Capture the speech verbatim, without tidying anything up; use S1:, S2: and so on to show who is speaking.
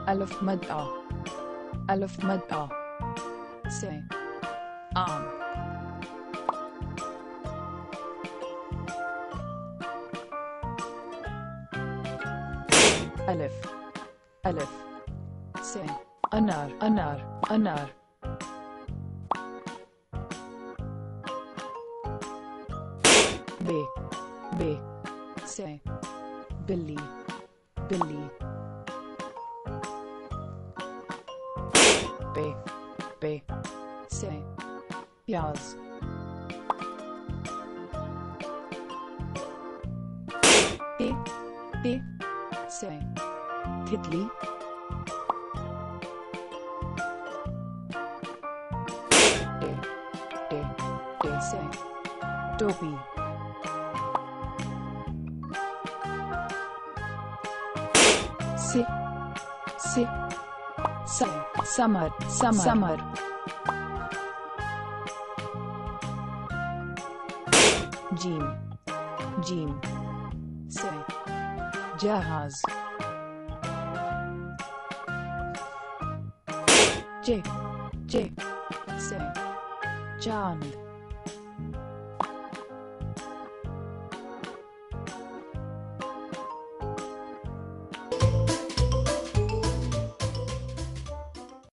S1: alif mad a, alif mad a, से आम, alif, alif, से अनार, अनार, अनार, बे, बे, से बिल्ली, बिल्ली, पे, पे, से प्याज, टे, टे, से तितली, टे, टे, टे से टोपी, से, से स, समर, समर, समर, जीम, जीम, से जहाज, जे, जे, से चांद,